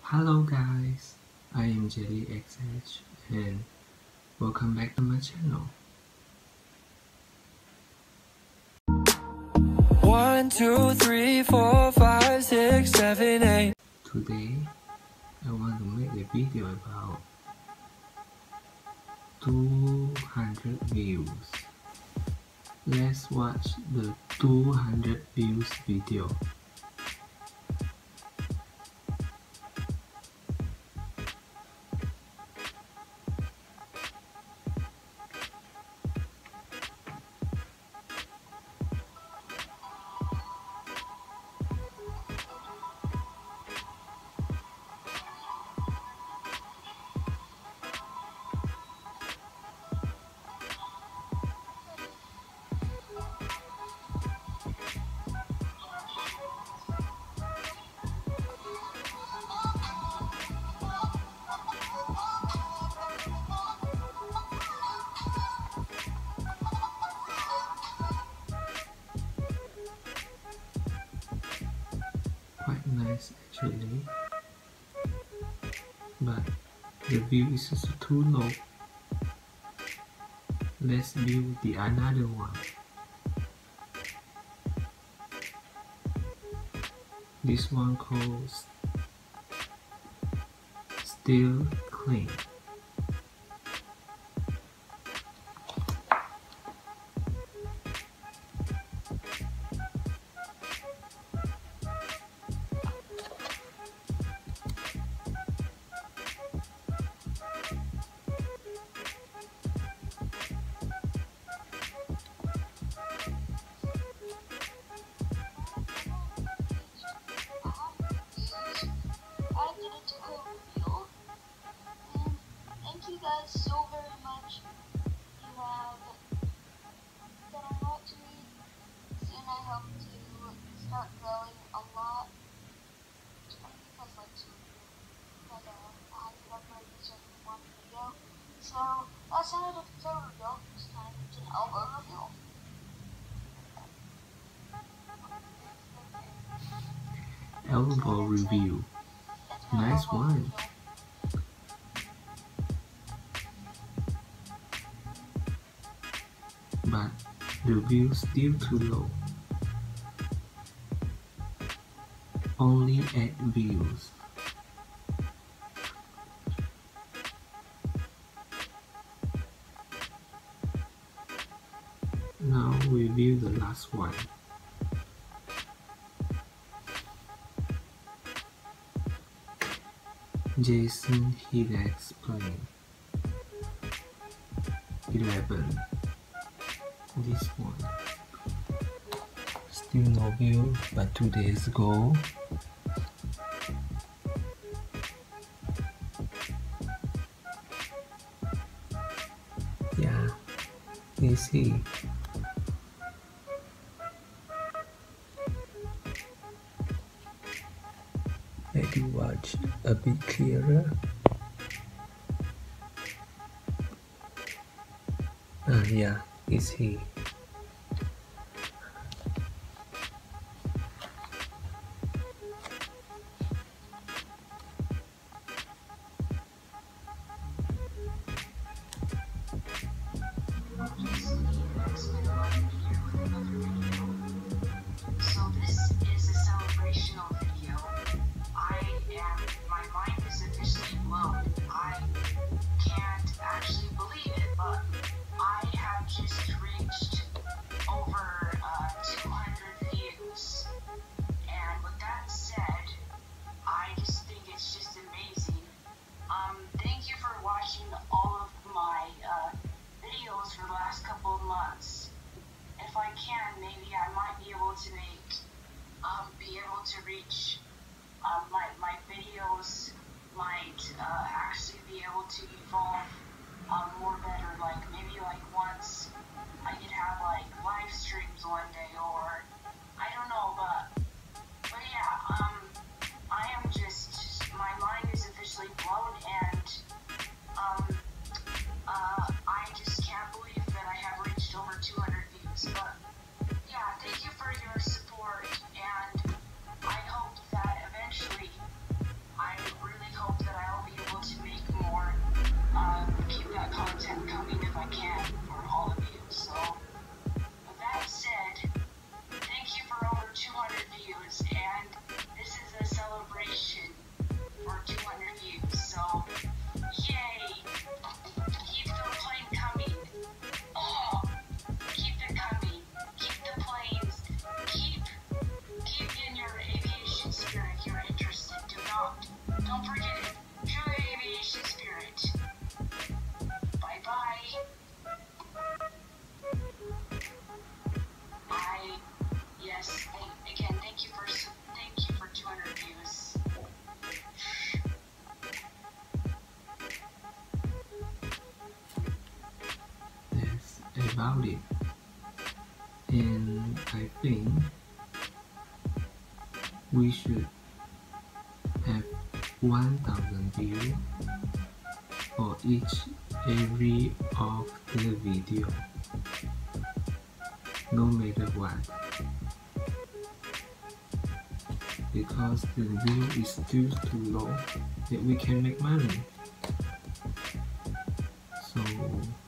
Hello guys, I am JellyXH and welcome back to my channel. 1, 2, 3, 4, 5, 6, 7, 8. Today, I want to make a video about 200 views. Let's watch the 200 views video. Quite nice actually, but the view is also too low. Let's view the another one. This one called Still Clean. Thank you guys so very much. You have done a lot to me. Soon I hope to start growing a lot. I think that's like 2 years. But I have to upload this in one video. So that's another tutorial reveal. This time it's an elbow reveal. Elbow review. Nice one. But the view still too low. Only 8 views. Now we view the last one. Jason Hidex playing 11. This one still no view, but 2 days ago. Yeah, easy. Maybe watch a bit clearer. Yeah, it's he. So this is a celebrational video. My mind is officially blown. I can't actually believe it, but I have just reached over 200 views. And with that said, I just think it's just amazing. Thank you for watching all of my videos for the last couple of months. If I can, maybe I might be able to reach, my videos might actually be able to evolve more better. Like maybe like once I could have like live streams one day, or I don't know, but yeah, I am just, my mind is officially blown, and I just can't believe that I have reached over 200 views. But yeah, thank you for your support, and I hope that eventually I really I can for all of you. So, with that said, thank you for over 200 views, and this is a celebration for 200 views. So, yay! Keep the plane coming. Oh, keep it coming. Keep the planes. Keep in your aviation spirit if you're interested. Don't forget it. True aviation spirit. Bye bye. Thank you for 200 views. That's about it. And I think we should have 1,000 views for every of the video, no matter what, because the view is still too low that we can make money. So